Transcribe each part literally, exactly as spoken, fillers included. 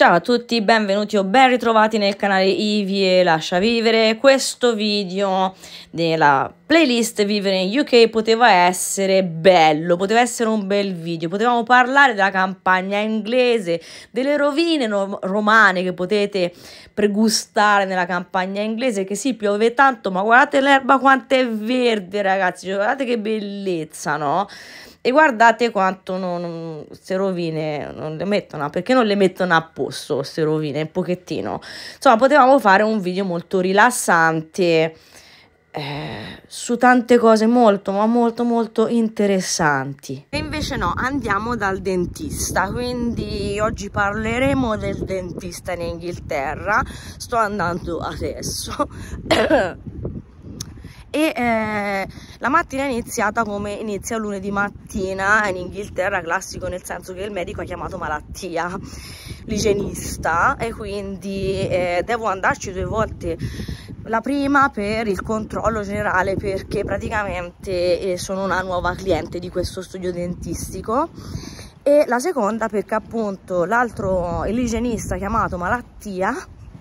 Ciao a tutti, benvenuti o ben ritrovati nel canale Ivi e Lascia Vivere. Questo video della playlist Vivere in U K poteva essere bello, poteva essere un bel video, potevamo parlare della campagna inglese, delle rovine no romane che potete pregustare nella campagna inglese, che sì, piove tanto, ma guardate l'erba quanto è verde, ragazzi, cioè, guardate che bellezza, no? E guardate quanto non, queste rovine non le mettono, perché non le mettono a posto queste rovine, un pochettino. Insomma, potevamo fare un video molto rilassante eh, su tante cose molto, ma molto, molto interessanti. E invece no, andiamo dal dentista, quindi oggi parleremo del dentista in Inghilterra. Sto andando adesso. E eh, la mattina è iniziata come inizia lunedì mattina in Inghilterra, classico, nel senso che il medico ha chiamato malattia l'igienista e quindi eh, devo andarci due volte. La prima per il controllo generale, perché praticamente eh, sono una nuova cliente di questo studio dentistico, e la seconda perché appunto l'altro, l'igienista ha chiamato malattia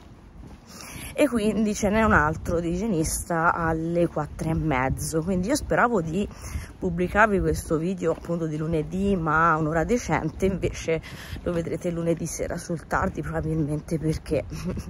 e quindi ce n'è un altro di igienista alle quattro e mezzo. Quindi io speravo di pubblicarvi questo video appunto di lunedì, ma a un'ora decente, invece lo vedrete lunedì sera sul tardi, probabilmente, perché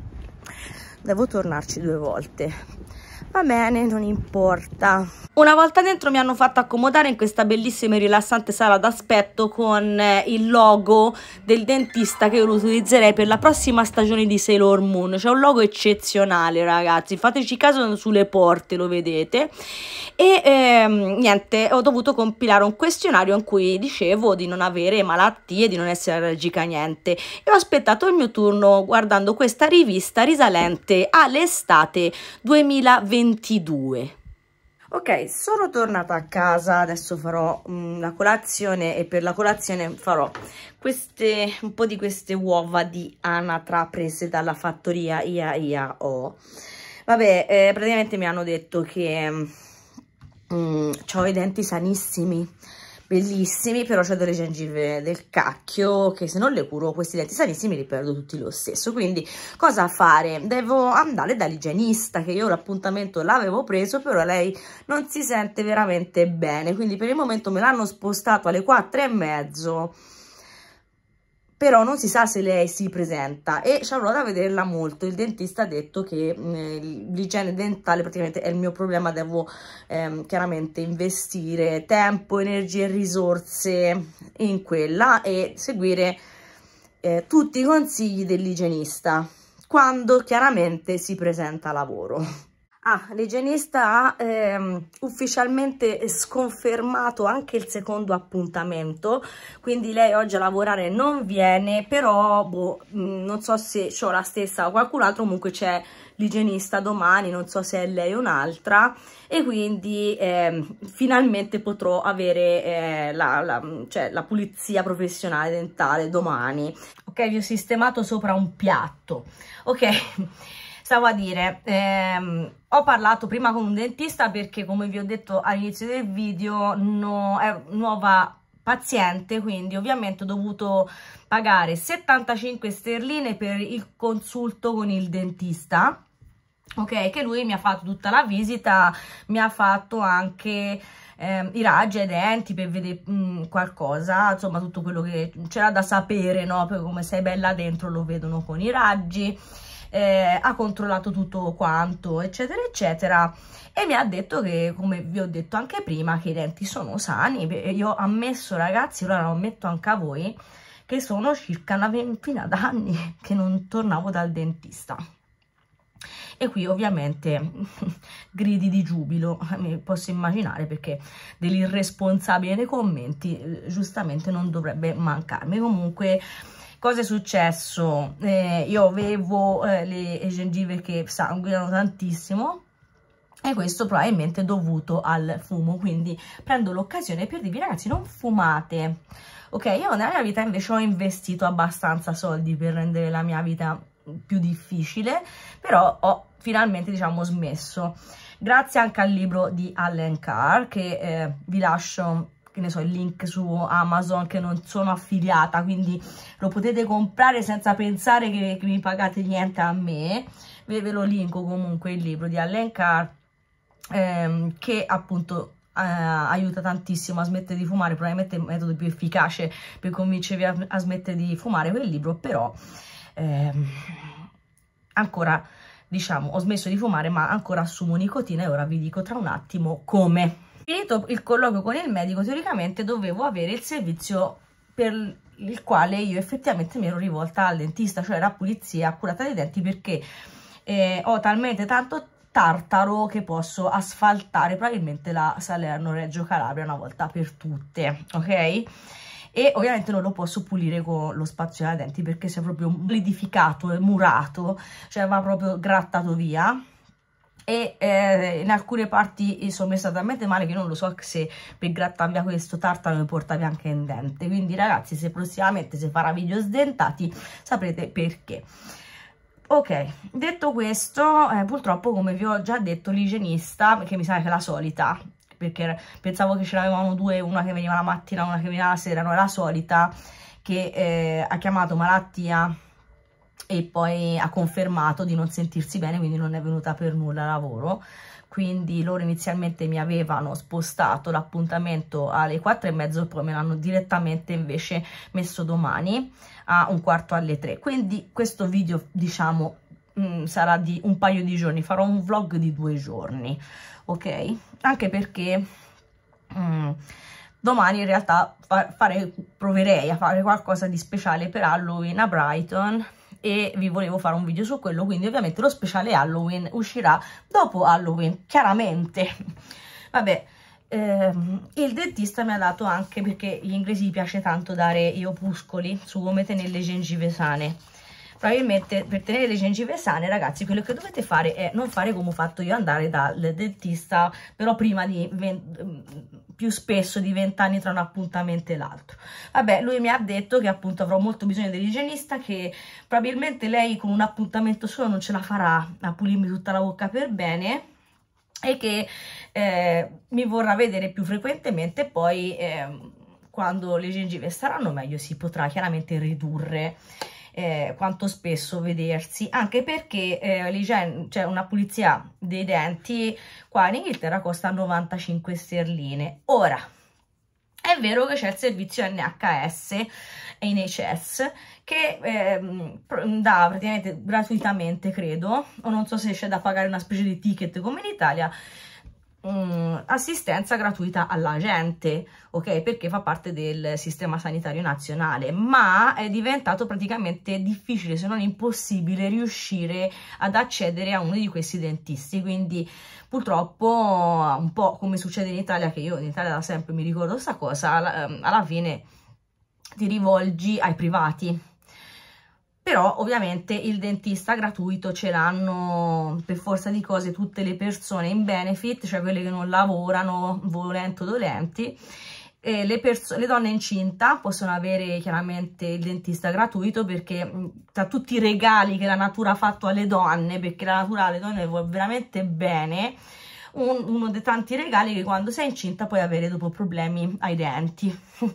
devo tornarci due volte. Va bene, non importa. Una volta dentro mi hanno fatto accomodare in questa bellissima e rilassante sala d'aspetto con eh, il logo del dentista che io lo utilizzerei per la prossima stagione di Sailor Moon. C'è un logo eccezionale, ragazzi, fateci caso sulle porte, lo vedete. E ehm, niente, ho dovuto compilare un questionario in cui dicevo di non avere malattie, di non essere allergica a niente, e ho aspettato il mio turno guardando questa rivista risalente all'estate duemilaventidue. Ok, sono tornata a casa, adesso farò mh, la colazione, e per la colazione farò queste, un po' di queste uova di anatra prese dalla fattoria Ia Ia O. Vabbè, eh, praticamente mi hanno detto che Mm, ho i denti sanissimi, bellissimi, però c'ho delle gengive del cacchio che se non le curo questi denti sanissimi li perdo tutti lo stesso. Quindi cosa fare? Devo andare dall'igienista, che io l'appuntamento l'avevo preso, però lei non si sente veramente bene, quindi per il momento me l'hanno spostato alle quattro e mezzo, però non si sa se lei si presenta e ci avrò da vederla molto. Il dentista ha detto che eh, l'igiene dentale praticamente è il mio problema, devo eh, chiaramente investire tempo, energie e risorse in quella e seguire eh, tutti i consigli dell'igienista quando chiaramente si presenta a lavoro. Ah, l'igienista ha ehm, ufficialmente sconfermato anche il secondo appuntamento, quindi lei oggi a lavorare non viene, però boh, mh, non so se ho la stessa o qualcun altro, comunque c'è l'igienista domani, non so se è lei o un'altra, e quindi eh, finalmente potrò avere eh, la, la, cioè, la pulizia professionale dentale domani. Ok, vi ho sistemato sopra un piatto, ok. Stavo a dire, ehm, ho parlato prima con un dentista perché, come vi ho detto all'inizio del video, no, è nuova paziente, quindi ovviamente ho dovuto pagare settantacinque sterline per il consulto con il dentista, ok, che lui mi ha fatto tutta la visita, mi ha fatto anche eh, i raggi ai denti per vedere mh, qualcosa, insomma tutto quello che c'era da sapere, no? Perché come sei bella dentro lo vedono con i raggi. Eh, ha controllato tutto quanto, eccetera eccetera, e mi ha detto che, come vi ho detto anche prima, che i denti sono sani. Io ho ammesso, ragazzi, ora lo ammetto anche a voi, che sono circa una ventina d'anni che non tornavo dal dentista. E qui ovviamente gridi di giubilo, mi posso immaginare, perché dell'irresponsabile nei commenti eh, giustamente non dovrebbe mancarmi. Comunque, cosa è successo? Eh, io avevo eh, le gengive che sanguinano tantissimo, e questo probabilmente è dovuto al fumo, quindi prendo l'occasione per dirvi, ragazzi, non fumate, ok? Io nella mia vita invece ho investito abbastanza soldi per rendere la mia vita più difficile, però ho finalmente, diciamo, smesso, grazie anche al libro di Allen Carr, che eh, vi lascio che ne so, il link su Amazon, che non sono affiliata, quindi lo potete comprare senza pensare che, che mi pagate niente a me. Ve, ve lo linko comunque il libro di Allen Carr, ehm, che appunto eh, aiuta tantissimo a smettere di fumare, probabilmente il metodo più efficace per convincervi a, a smettere di fumare quel libro, però ehm, ancora, diciamo, ho smesso di fumare ma ancora assumo nicotina e ora vi dico tra un attimo come. Finito il colloquio con il medico, teoricamente dovevo avere il servizio per il quale io effettivamente mi ero rivolta al dentista, cioè la pulizia accurata dei denti, perché eh, ho talmente tanto tartaro che posso asfaltare probabilmente la Salerno-Reggio Calabria una volta per tutte, ok? E ovviamente non lo posso pulire con lo spazzolino da denti perché si è proprio solidificato e murato, cioè va proprio grattato via. E eh, in alcune parti sono messa talmente male che non lo so se per grattare via questo tartaro mi portavi anche in dente. Quindi ragazzi, se prossimamente si farà video sdentati saprete perché. Ok, detto questo, eh, purtroppo come vi ho già detto l'igienista, che mi sa che è la solita, perché pensavo che ce n'avevamo due, una che veniva la mattina, una che veniva la sera, no, è la solita, che eh, ha chiamato malattia e poi ha confermato di non sentirsi bene, quindi non è venuta per nulla a lavoro. Quindi loro inizialmente mi avevano spostato l'appuntamento alle quattro e mezzo, poi me l'hanno direttamente invece messo domani a un quarto alle tre. Quindi questo video, diciamo, mh, sarà di un paio di giorni, farò un vlog di due giorni, ok? Anche perché mh, domani in realtà fa fare, proverei a fare qualcosa di speciale per Halloween a Brighton, e vi volevo fare un video su quello, quindi ovviamente lo speciale Halloween uscirà dopo Halloween, chiaramente. Vabbè, ehm, il dentista mi ha dato anche, perché gli inglesi gli piace tanto dare gli opuscoli su come tenere le gengive sane. Probabilmente per tenere le gengive sane, ragazzi, quello che dovete fare è non fare come ho fatto io, andare dal dentista però prima di più spesso di venti anni tra un appuntamento e l'altro. Vabbè, lui mi ha detto che appunto avrò molto bisogno dell'igienista, che probabilmente lei con un appuntamento solo non ce la farà a pulirmi tutta la bocca per bene, e che eh, mi vorrà vedere più frequentemente. Poi eh, quando le gengive saranno meglio si potrà chiaramente ridurre Eh, quanto spesso vedersi, anche perché eh, cioè una pulizia dei denti qua in Inghilterra costa novantacinque sterline. Ora è vero che c'è il servizio N H S e N H S che eh, dà praticamente gratuitamente, credo, o non so se c'è da pagare una specie di ticket come in Italia, Um, assistenza gratuita alla gente, ok, perché fa parte del sistema sanitario nazionale, ma è diventato praticamente difficile, se non impossibile, riuscire ad accedere a uno di questi dentisti. Quindi purtroppo, un po' come succede in Italia, che io in Italia da sempre mi ricordo questa cosa, alla, alla fine ti rivolgi ai privati. Però ovviamente il dentista gratuito ce l'hanno per forza di cose tutte le persone in benefit, cioè quelle che non lavorano, volenti o dolenti. E le, le donne incinta possono avere chiaramente il dentista gratuito, perché tra tutti i regali che la natura ha fatto alle donne, perché la natura alle donne vuole veramente bene, un, uno dei tanti regali che quando sei incinta puoi avere dopo problemi ai denti.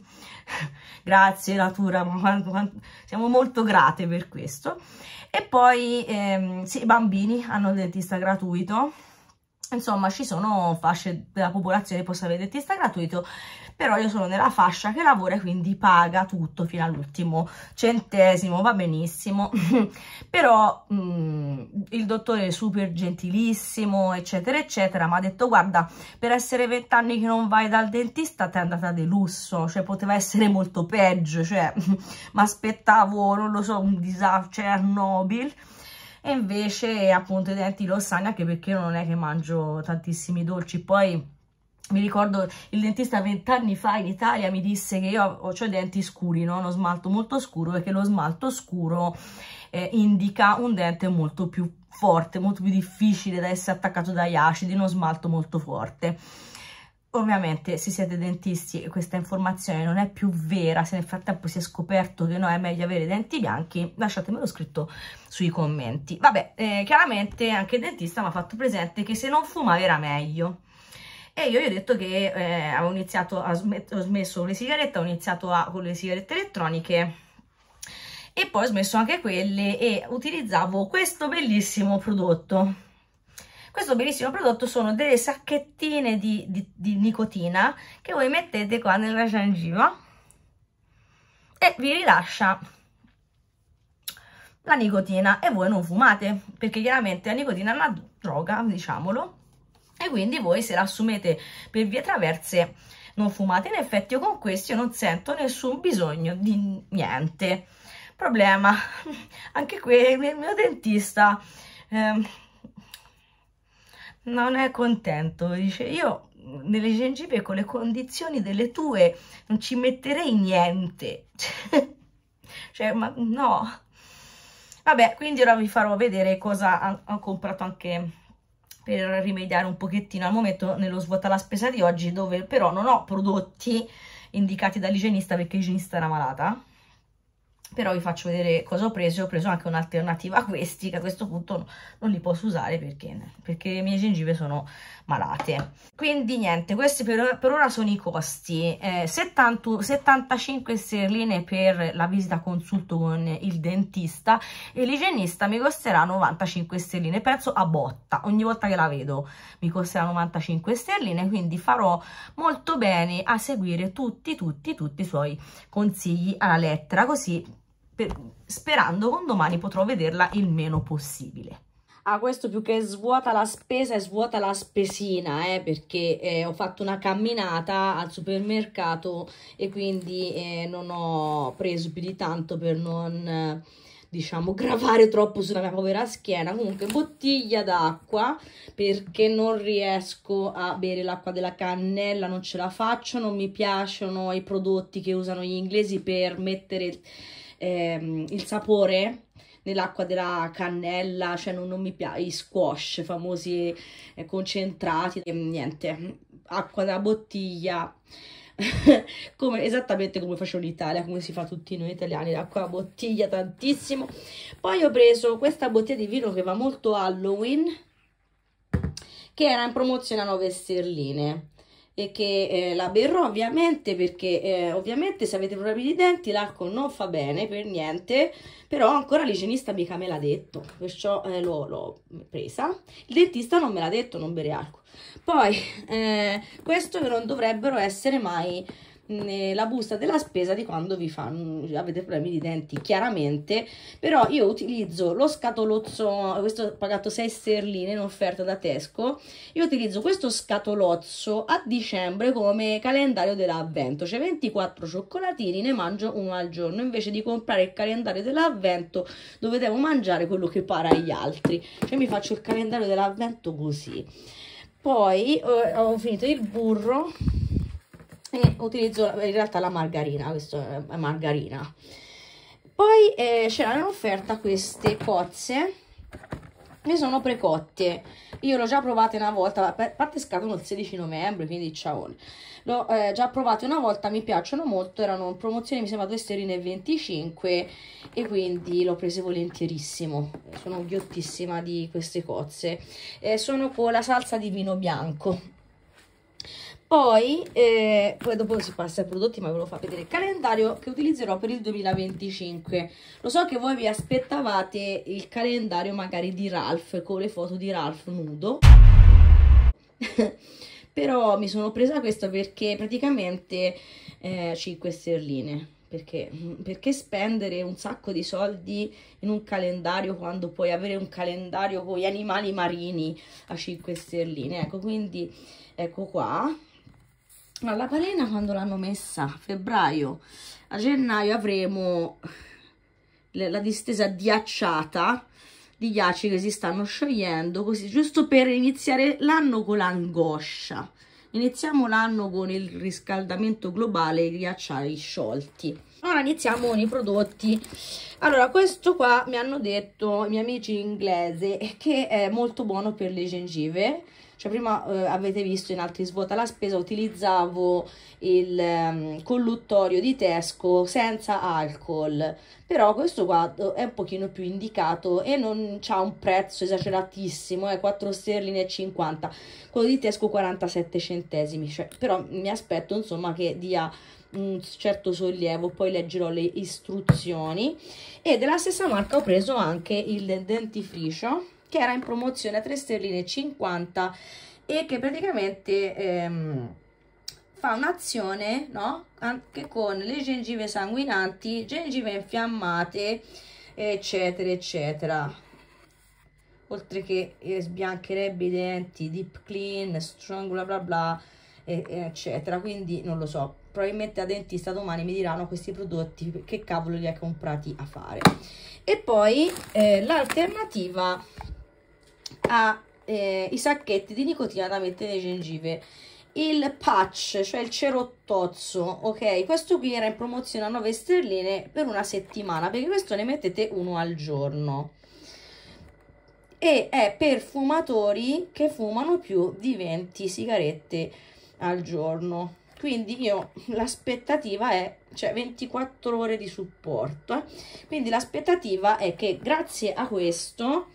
Grazie natura, siamo molto grate per questo. E poi ehm, sì, i bambini hanno il dentista gratuito. Insomma, ci sono fasce della popolazione che possono avere il dentista gratuito, però io sono nella fascia che lavora e quindi paga tutto fino all'ultimo centesimo, va benissimo. Però mh, il dottore è super gentilissimo, eccetera eccetera, mi ha detto: guarda, per essere vent'anni che non vai dal dentista ti è andata di lusso, cioè poteva essere molto peggio, cioè mi aspettavo, non lo so, un disastro, Chernobyl. E invece appunto i denti lo sanno, anche perché io non è che mangio tantissimi dolci. Poi mi ricordo il dentista vent'anni fa in Italia mi disse che io ho, ho i denti scuri, no? Uno smalto molto scuro, e che lo smalto scuro eh, indica un dente molto più forte, molto più difficile da essere attaccato dagli acidi, uno smalto molto forte. Ovviamente se siete dentisti e questa informazione non è più vera, se nel frattempo si è scoperto che no, è meglio avere denti bianchi, lasciatemelo scritto sui commenti. Vabbè, eh, chiaramente anche il dentista mi ha fatto presente che se non fumava era meglio. e io gli ho detto che eh, avevo iniziato a smet ho smesso con le sigarette, ho iniziato a, con le sigarette elettroniche e poi ho smesso anche quelle e utilizzavo questo bellissimo prodotto. Questo bellissimo prodotto sono delle sacchettine di, di, di nicotina che voi mettete qua nella gengiva e vi rilascia la nicotina e voi non fumate, perché chiaramente la nicotina è una droga, diciamolo, e quindi voi se la assumete per vie traverse non fumate. In effetti io con questo io non sento nessun bisogno di niente. Problema, anche qui il mio dentista eh, non è contento, dice io nelle gengive con le condizioni delle tue non ci metterei niente, cioè ma no. Vabbè, quindi ora vi farò vedere cosa ho comprato anche per rimediare un pochettino al momento nello svuota la spesa di oggi, dove però non ho prodotti indicati dall'igienista perché l'igienista era malata. Però vi faccio vedere cosa ho preso. Ho preso anche un'alternativa a questi, che a questo punto no, non li posso usare perché, perché le mie gengive sono malate. Quindi niente, questi per, per ora sono i costi. Eh, settanta, settantacinque sterline per la visita consulto con il dentista e l'igienista mi costerà novantacinque sterline, penso a botta, ogni volta che la vedo mi costerà novantacinque sterline, quindi farò molto bene a seguire tutti, tutti, tutti i suoi consigli alla lettera, così per, sperando con domani potrò vederla il meno possibile. Ah, questo più che svuota la spesa è svuota la spesina, eh, perché eh, ho fatto una camminata al supermercato e quindi eh, non ho preso più di tanto per non, eh, diciamo, gravare troppo sulla mia povera schiena. Comunque bottiglia d'acqua, perché non riesco a bere l'acqua della cannella, non ce la faccio, non mi piacciono i prodotti che usano gli inglesi per mettere ehm, il sapore nell'acqua della cannella, cioè non, non mi piace, i squash famosi eh, concentrati, e niente, acqua da bottiglia, come, esattamente come faccio in Italia, come si fa tutti noi italiani, l'acqua da bottiglia tantissimo. Poi ho preso questa bottiglia di vino che va molto Halloween, che era in promozione a nove sterline. E che eh, la berrò ovviamente perché eh, ovviamente se avete problemi di denti l'alcol non fa bene per niente, però ancora l'igienista mica me l'ha detto, perciò eh, l'ho presa. Il dentista non me l'ha detto non bere alcol. Poi eh, questo che non dovrebbero essere mai la busta della spesa di quando vi fanno, avete problemi di denti, chiaramente, però io utilizzo lo scatolozzo, questo ho pagato sei sterline in offerta da Tesco, io utilizzo questo scatolozzo a dicembre come calendario dell'avvento, cioè ventiquattro cioccolatini, ne mangio uno al giorno, invece di comprare il calendario dell'avvento dove devo mangiare quello che pare agli altri, cioè mi faccio il calendario dell'avvento così. Poi eh, ho finito il burro e utilizzo in realtà la margarina, questo è margarina. Poi eh, c'erano in offerta queste cozze che sono precotte, io l'ho già provate una volta, a parte scadono il sedici novembre, quindi ciao, l'ho eh, già provate una volta, mi piacciono molto, erano in promozione, mi sembra due sterline e venticinque, e quindi l'ho prese volentierissimo, sono ghiottissima di queste cozze, eh, sono con la salsa di vino bianco. Poi, eh, poi dopo si passa ai prodotti, ma ve lo fa vedere il calendario che utilizzerò per il duemilaventicinque. Lo so che voi vi aspettavate il calendario magari di Ralph, con le foto di Ralph nudo. Però mi sono presa questo perché praticamente eh, cinque sterline. Perché, perché spendere un sacco di soldi in un calendario quando puoi avere un calendario con gli animali marini a cinque sterline? Ecco, quindi ecco qua. Alla Palena quando l'hanno messa a febbraio, a gennaio avremo la distesa ghiacciata di ghiacci che si stanno sciogliendo, così giusto per iniziare l'anno con l'angoscia. Iniziamo l'anno con il riscaldamento globale e i ghiacciai sciolti. Ora iniziamo con i prodotti. Allora, questo qua mi hanno detto i miei amici inglesi che è molto buono per le gengive. Cioè prima eh, avete visto in altri svuota la spesa utilizzavo il um, colluttorio di Tesco senza alcol, però questo qua è un pochino più indicato e non ha un prezzo esageratissimo, è quattro sterline e cinquanta, quello di Tesco quarantasette centesimi, cioè, però mi aspetto insomma che dia un certo sollievo. Poi leggerò le istruzioni. E della stessa marca ho preso anche il dentifricio che era in promozione a tre sterline e cinquanta e che praticamente ehm, fa un'azione, no? Anche con le gengive sanguinanti, gengive infiammate, eccetera eccetera, oltre che eh, sbiancherebbe i denti, deep clean, strong bla bla bla, e, eccetera. Quindi non lo so, probabilmente a dentista domani mi diranno questi prodotti che cavolo li hai comprati a fare. E poi eh, l'alternativa a eh, i sacchetti di nicotina da mettere nelle gengive, il patch, cioè il cerottozzo, ok? Questo qui era in promozione a nove sterline per una settimana, perché questo ne mettete uno al giorno e è per fumatori che fumano più di venti sigarette al giorno. Quindi io l'aspettativa è, cioè ventiquattro ore di supporto, eh? Quindi l'aspettativa è che grazie a questo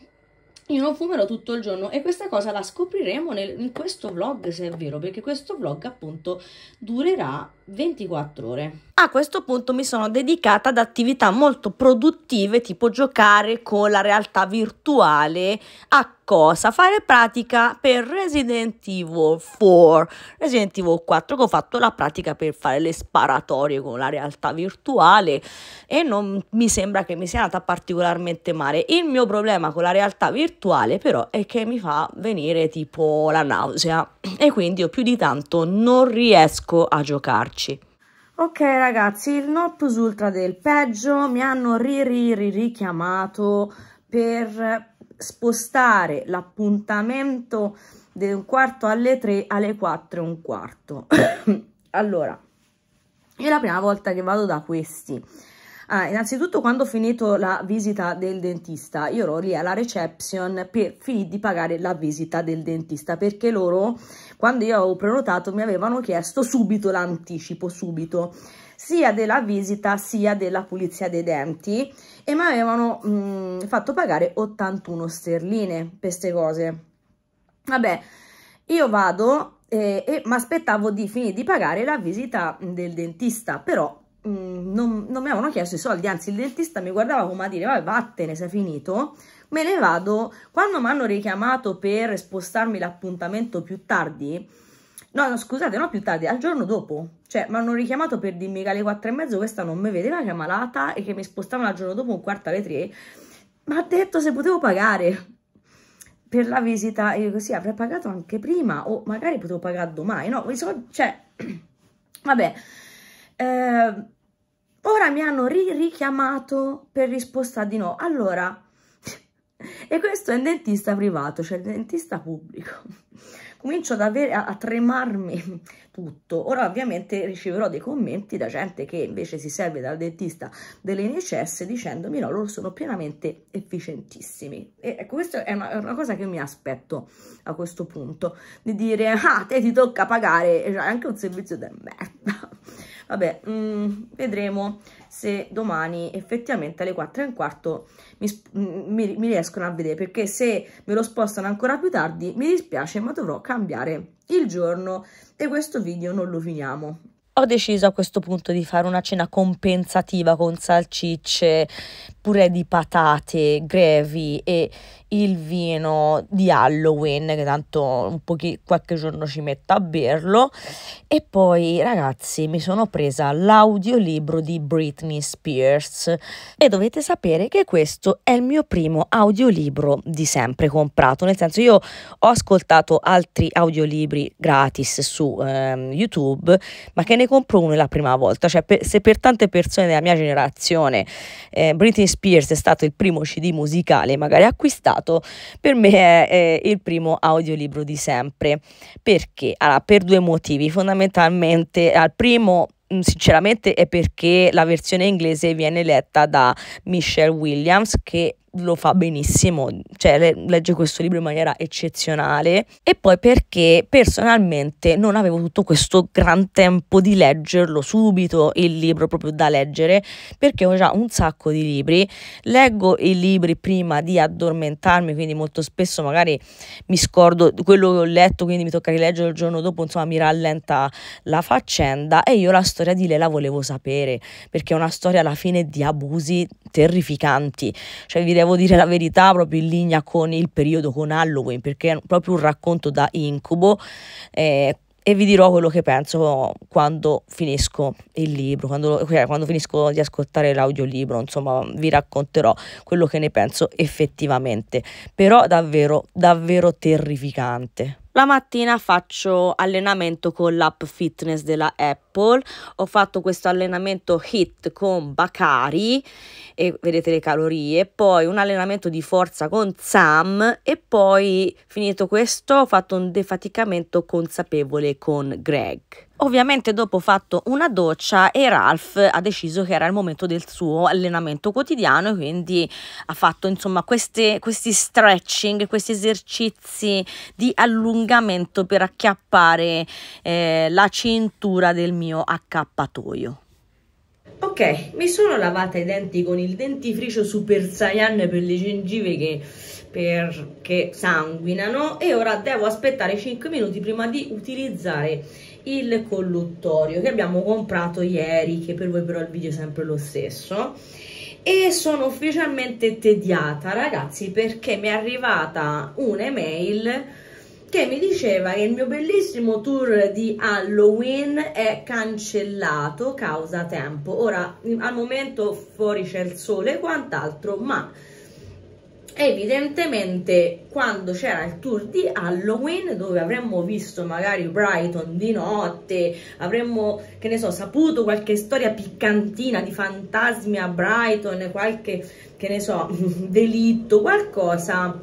io non fumerò tutto il giorno, e questa cosa la scopriremo nel, in questo vlog, se è vero, perché questo vlog appunto durerà ventiquattro ore. A questo punto mi sono dedicata ad attività molto produttive, tipo giocare con la realtà virtuale. A cosa? Fare pratica per Resident Evil quattro, Resident Evil quattro, che ho fatto la pratica per fare le sparatorie con la realtà virtuale e non mi sembra che mi sia andata particolarmente male. Il mio problema con la realtà virtuale però è che mi fa venire tipo la nausea e quindi io più di tanto non riesco a giocarci. Ok ragazzi, il no plus ultra del peggio, mi hanno ri ri ri richiamato per spostare l'appuntamento da un quarto alle tre alle quattro e un quarto. Allora, è la prima volta che vado da questi. Ah, innanzitutto quando ho finito la visita del dentista, io ero lì alla reception per finire di pagare la visita del dentista, perché loro, quando io avevo prenotato, mi avevano chiesto subito l'anticipo, subito, sia della visita sia della pulizia dei denti, e mi avevano mh, fatto pagare ottantuno sterline per queste cose. Vabbè, io vado eh, e mi aspettavo di finire di pagare la visita del dentista, però Mm, non, non mi avevano chiesto i soldi, anzi il dentista mi guardava come a dire vabbè vattene, sei finito, me ne vado. Quando mi hanno richiamato per spostarmi l'appuntamento più tardi, no, no scusate, no più tardi, al giorno dopo, cioè mi hanno richiamato per dirmi che alle quattro e mezzo questa non mi vedeva, che è malata e che mi spostavano al giorno dopo un quarto alle tre, mi ha detto se potevo pagare per la visita, e io così avrei pagato anche prima o magari potevo pagare domani, no, cioè vabbè. Eh, ora mi hanno ri richiamato per risposta di no. Allora, e questo è un dentista privato, cioè il dentista pubblico. Comincio ad avere, a, a tremarmi tutto. Ora ovviamente riceverò dei commenti da gente che invece si serve dal dentista delle N H S dicendomi no, loro sono pienamente efficientissimi. E ecco, questa è una, è una cosa che mi aspetto a questo punto, di dire ah, te ti tocca pagare, cioè, anche un servizio di merda. Vabbè, mh, vedremo se domani effettivamente alle quattro e un quarto mi, mi, mi riescono a vedere, perché se me lo spostano ancora più tardi mi dispiace, ma dovrò cambiare il giorno e questo video non lo finiamo. Ho deciso a questo punto di fare una cena compensativa con salsicce, purè di patate, gravy e il vino di Halloween, che tanto un pochi, qualche giorno ci metto a berlo. E poi ragazzi mi sono presa l'audiolibro di Britney Spears e dovete sapere che questo è il mio primo audiolibro di sempre comprato, nel senso io ho ascoltato altri audiolibri gratis su ehm, YouTube, ma che ne compro uno è la prima volta. Cioè per, se per tante persone della mia generazione eh, Britney Spears è stato il primo C D musicale magari acquistato, per me è, è il primo audiolibro di sempre. Perché? Allora, per due motivi fondamentalmente. Al primo, sinceramente è perché la versione inglese viene letta da Michelle Williams, che lo fa benissimo, cioè legge questo libro in maniera eccezionale, e poi perché personalmente non avevo tutto questo gran tempo di leggerlo subito, il libro proprio da leggere, perché ho già un sacco di libri, leggo i libri prima di addormentarmi, quindi molto spesso magari mi scordo quello che ho letto, quindi mi tocca rileggere il giorno dopo, insomma mi rallenta la faccenda. E io la storia di lei la volevo sapere, perché è una storia alla fine di abusi terrificanti, cioè vi devo dire la verità, proprio in linea con il periodo, con Halloween, perché è proprio un racconto da incubo, eh, e vi dirò quello che penso quando finisco il libro, quando, cioè, quando finisco di ascoltare l'audiolibro, insomma vi racconterò quello che ne penso effettivamente, però davvero davvero terrificante. La mattina faccio allenamento con l'app fitness della Apple, ho fatto questo allenamento HIIT con Bacari e vedete le calorie, poi un allenamento di forza con Sam e poi finito questo ho fatto un defaticamento consapevole con Greg. Ovviamente dopo ho fatto una doccia e Ralph ha deciso che era il momento del suo allenamento quotidiano e quindi ha fatto insomma queste, questi stretching, questi esercizi di allungamento per acchiappare eh, la cintura del mio accappatoio. Ok, mi sono lavata i denti con il dentifricio Super Saiyan per le gengive che, perché sanguinano, e ora devo aspettare cinque minuti prima di utilizzare il colluttorio che abbiamo comprato ieri, che per voi però il video è sempre lo stesso. E sono ufficialmente tediata, ragazzi, perché mi è arrivata un'email che mi diceva che il mio bellissimo tour di Halloween è cancellato causa tempo. Ora al momento fuori c'è il sole e quant'altro, ma evidentemente quando c'era il tour di Halloween, dove avremmo visto magari Brighton di notte, avremmo, che ne so, saputo qualche storia piccantina di fantasmi a Brighton, qualche, che ne so, delitto, qualcosa.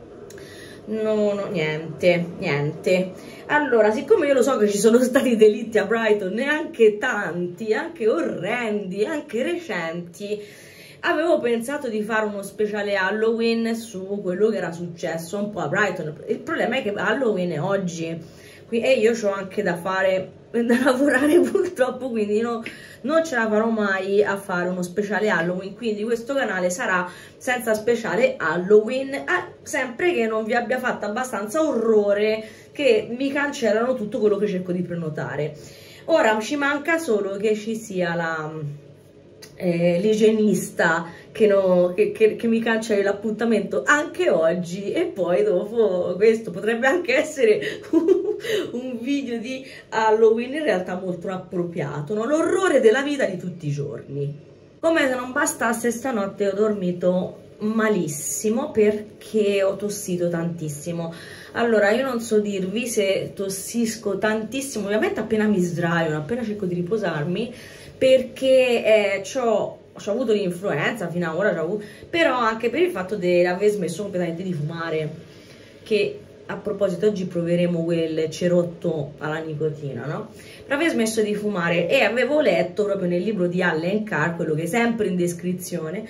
No, no, niente, niente. Allora, siccome io lo so che ci sono stati delitti a Brighton, neanche tanti, anche orrendi, anche recenti, avevo pensato di fare uno speciale Halloween su quello che era successo un po' a Brighton. Il problema è che Halloween è oggi e io ho anche da fare, da lavorare purtroppo, quindi no, non ce la farò mai a fare uno speciale Halloween, quindi questo canale sarà senza speciale Halloween, eh, sempre che non vi abbia fatto abbastanza orrore che mi cancellano tutto quello che cerco di prenotare. Ora ci manca solo che ci sia la eh, l'igienista che, no, che, che, che mi cancelli l'appuntamento anche oggi, e poi dopo questo potrebbe anche essere un video di Halloween in realtà molto appropriato, no? L'orrore della vita di tutti i giorni. Come se non bastasse, stanotte ho dormito malissimo perché ho tossito tantissimo. Allora, io non so dirvi se tossisco tantissimo, ovviamente appena mi sdraio, appena cerco di riposarmi, perché eh, c'ho ho avuto l'influenza fino ad ora, però anche per il fatto di aver smesso completamente di fumare, che a proposito oggi proveremo quel cerotto alla nicotina, no? Per aver smesso di fumare, e avevo letto proprio nel libro di Allen Carr, quello che è sempre in descrizione,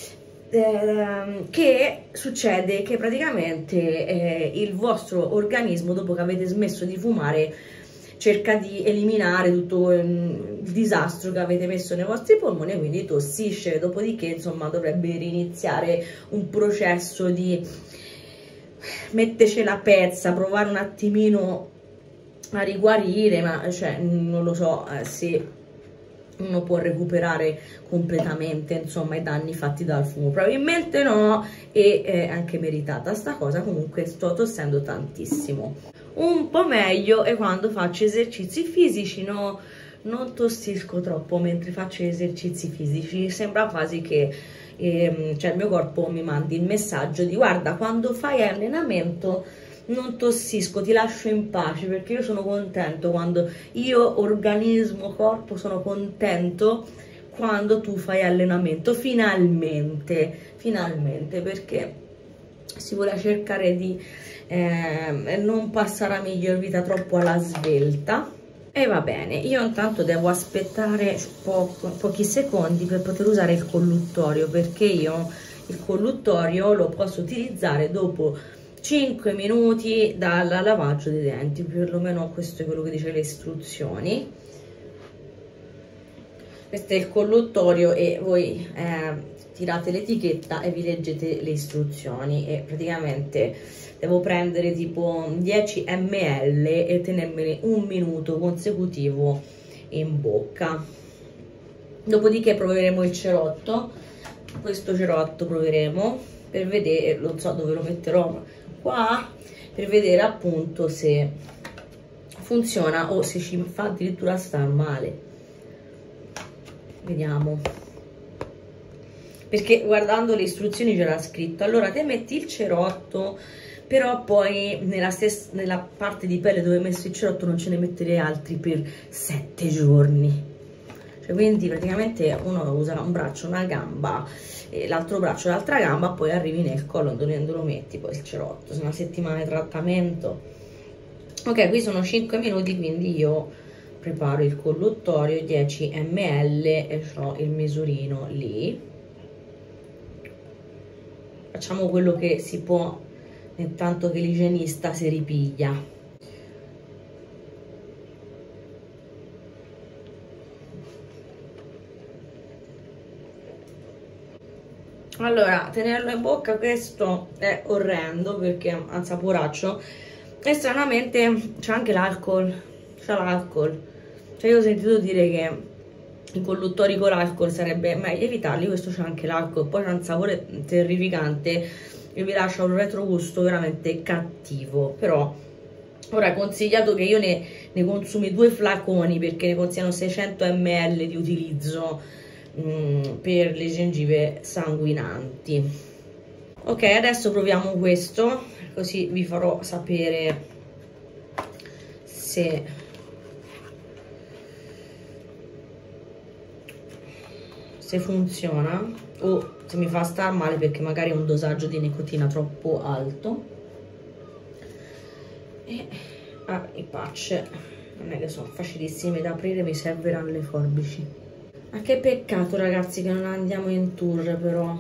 eh, che succede che praticamente eh, il vostro organismo, dopo che avete smesso di fumare, cerca di eliminare tutto il disastro che avete messo nei vostri polmoni e quindi tossisce, dopodiché insomma dovrebbe riniziare un processo di metterci la pezza, provare un attimino a riguarire, ma cioè non lo so eh, se uno può recuperare completamente insomma i danni fatti dal fumo, probabilmente no, e è anche meritata sta cosa. Comunque sto tossendo tantissimo. Un po' meglio è quando faccio esercizi fisici, no, non tossisco troppo mentre faccio esercizi fisici, sembra quasi che ehm, cioè il mio corpo mi mandi il messaggio di guarda, quando fai allenamento non tossisco, ti lascio in pace, perché io sono contento quando io, organismo, corpo, sono contento quando tu fai allenamento, finalmente, finalmente, perché si vuole cercare di eh, non passare la miglior vita troppo alla svelta. E va bene, io intanto devo aspettare po pochi secondi per poter usare il colluttorio, perché io il colluttorio lo posso utilizzare dopo cinque minuti dal lavaggio dei denti, perlomeno questo è quello che dice le istruzioni. Questo è il colluttorio e voi eh, tirate l'etichetta e vi leggete le istruzioni, e praticamente devo prendere tipo dieci millilitri e tenermene un minuto consecutivo in bocca. Dopodiché proveremo il cerotto, questo cerotto proveremo per vedere, non so dove lo metterò, qua, per vedere appunto se funziona o se ci fa addirittura star male. Vediamo, perché guardando le istruzioni c'era scritto: allora te metti il cerotto, però poi nella, stessa, nella parte di pelle dove hai messo il cerotto non ce ne metterei altri per sette giorni. Cioè, quindi praticamente uno usa un braccio, una gamba, l'altro braccio, l'altra gamba, poi arrivi nel collo dove lo metti poi il cerotto. Sono una settimana di trattamento. Ok, qui sono cinque minuti, quindi io preparo il colluttorio, dieci millilitri, e ho il misurino lì. Facciamo quello che si può, intanto che l'igienista si ripiglia. Allora, tenerlo in bocca, questo è orrendo perché è un saporaccio, e stranamente c'è anche l'alcol, c'è l'alcol. Cioè, io ho sentito dire che i colluttori con l'alcol sarebbe meglio evitarli, questo c'è anche l'alcol, poi c'è un sapore terrificante e vi lascia un retrogusto veramente cattivo. Però ora è consigliato che io ne, ne consumi due flaconi, perché ne consigliano seicento millilitri di utilizzo mh, per le gengive sanguinanti. Ok, adesso proviamo questo, così vi farò sapere se se funziona o se mi fa star male, perché magari è un dosaggio di nicotina troppo alto. E ah, i patch non è che sono facilissimi da aprire, mi serviranno le forbici. Ma che peccato, ragazzi, che non andiamo in tour, però.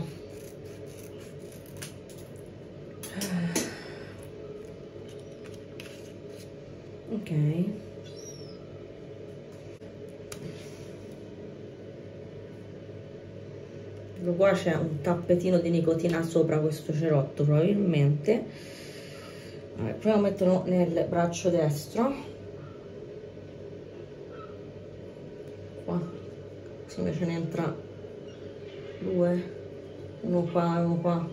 Ok, qua c'è un tappetino di nicotina sopra questo cerotto probabilmente. Allora, proviamo a metterlo nel braccio destro, qua, così invece ne entra due, uno qua e uno qua.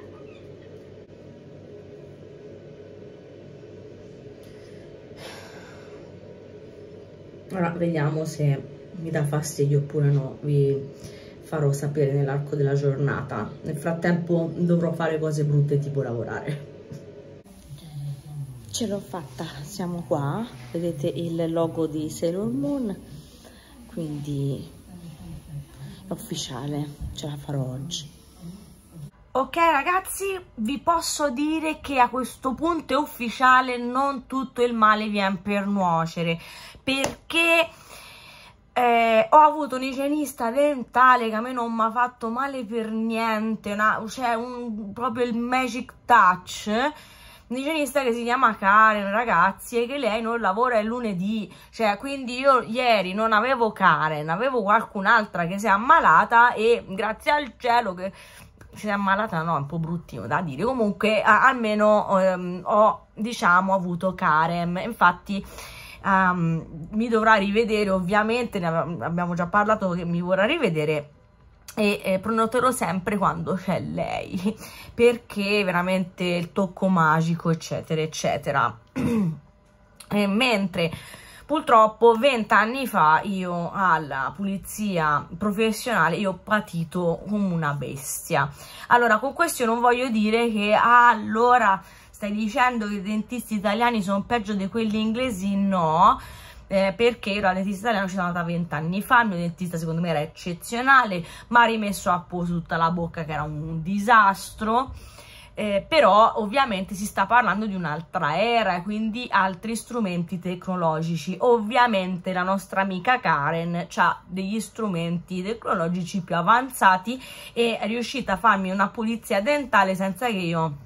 Ora vediamo se mi dà fastidio oppure no, vi farò sapere nell'arco della giornata. Nel frattempo dovrò fare cose brutte tipo lavorare. Ce l'ho fatta, siamo qua, vedete il logo di Sailor Moon, quindi è ufficiale, ce la farò oggi. Ok ragazzi, vi posso dire che a questo punto è ufficiale, non tutto il male viene per nuocere, perché eh, ho avuto un igienista dentale che a me non mi ha fatto male per niente, una, cioè un, proprio il magic touch, un igienista che si chiama Karen, ragazzi, e che lei non lavora il lunedì, cioè quindi io ieri non avevo Karen, avevo qualcun'altra che si è ammalata, e grazie al cielo che si è ammalata, no, è un po' bruttino da dire, comunque a, almeno ehm, ho, diciamo, avuto Karen. Infatti um, mi dovrà rivedere, ovviamente, ne abbiamo già parlato che mi vorrà rivedere, e eh, prenoterò sempre quando c'è lei, perché veramente il tocco magico, eccetera eccetera. E mentre purtroppo vent'anni fa io alla pulizia professionale io ho patito come una bestia. Allora, con questo io non voglio dire che ah, allora stai dicendo che i dentisti italiani sono peggio di quelli inglesi, no, eh, perché io la dentista italiana ci sono andata vent'anni fa, il mio dentista secondo me era eccezionale, mi ha rimesso a posto tutta la bocca che era un disastro. Eh, però ovviamente si sta parlando di un'altra era, quindi altri strumenti tecnologici. Ovviamente la nostra amica Karen ha degli strumenti tecnologici più avanzati e è riuscita a farmi una pulizia dentale senza che io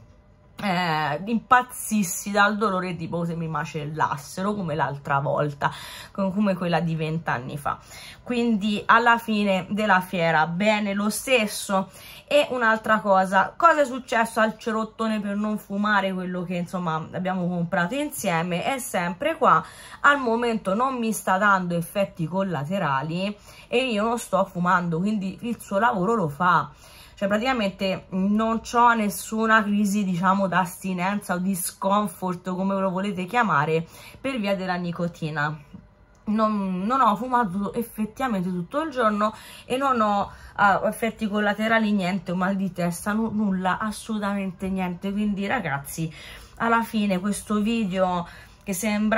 eh, impazzissi dal dolore, tipo se mi macellassero come l'altra volta, come quella di vent'anni fa. Quindi alla fine della fiera bene lo stesso. E un'altra cosa, cosa è successo al cerottone per non fumare, quello che insomma abbiamo comprato insieme? È sempre qua, al momento non mi sta dando effetti collaterali e io non sto fumando, quindi il suo lavoro lo fa. Cioè praticamente non ho nessuna crisi, diciamo, d'astinenza o di scomfort, come lo volete chiamare, per via della nicotina. Non, non ho fumato effettivamente tutto il giorno e non ho uh, effetti collaterali, niente, o mal di testa, n nulla, assolutamente niente. Quindi ragazzi, alla fine questo video che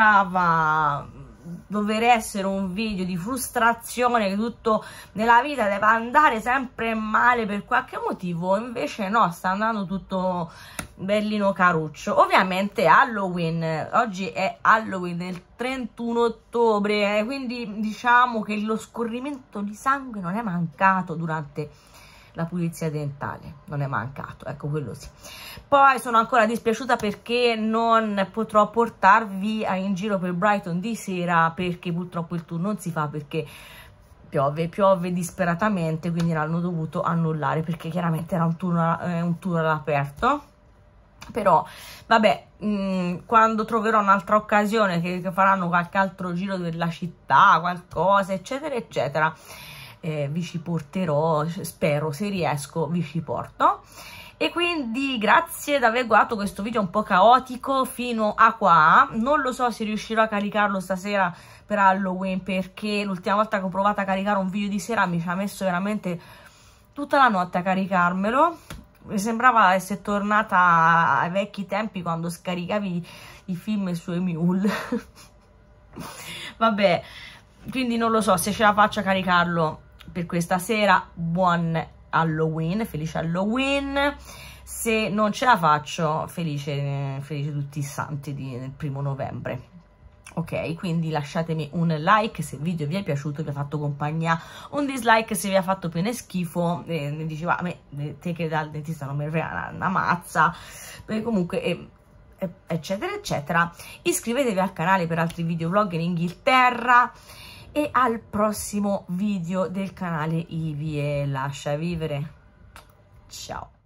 sembrava dover essere un video di frustrazione, che tutto nella vita deve andare sempre male per qualche motivo, invece no, sta andando tutto bellino caruccio. Ovviamente Halloween, oggi è Halloween, il trentuno ottobre, quindi diciamo che lo scorrimento di sangue non è mancato durante la pulizia dentale, non è mancato, ecco, quello sì. Poi sono ancora dispiaciuta perché non potrò portarvi in giro per Brighton di sera, perché purtroppo il tour non si fa perché piove, piove disperatamente, quindi l'hanno dovuto annullare perché chiaramente era un tour, eh, un tour all'aperto. Però vabbè, mh, quando troverò un'altra occasione che, che faranno qualche altro giro della città, qualcosa eccetera eccetera, eh, vi ci porterò, spero, se riesco vi ci porto. E quindi grazie di aver guardato questo video un po' caotico fino a qua. Non lo so se riuscirò a caricarlo stasera per Halloween, perché l'ultima volta che ho provato a caricare un video di sera mi ci ha messo veramente tutta la notte a caricarmelo. Mi sembrava essere tornata ai vecchi tempi quando scaricavi i film su Emule. Vabbè, quindi non lo so se ce la faccio a caricarlo per questa sera. Buon Halloween, felice Halloween. Se non ce la faccio, felice, felice tutti i santi del primo novembre. Ok, quindi lasciatemi un like se il video vi è piaciuto, vi ha fatto compagnia, un dislike se vi ha fatto pene schifo, e mi diceva a me, te che dal dentista non mi frega una mazza, perché comunque eh, eh, eccetera eccetera. Iscrivetevi al canale per altri video vlog in Inghilterra e al prossimo video del canale Ivy e lascia vivere. Ciao.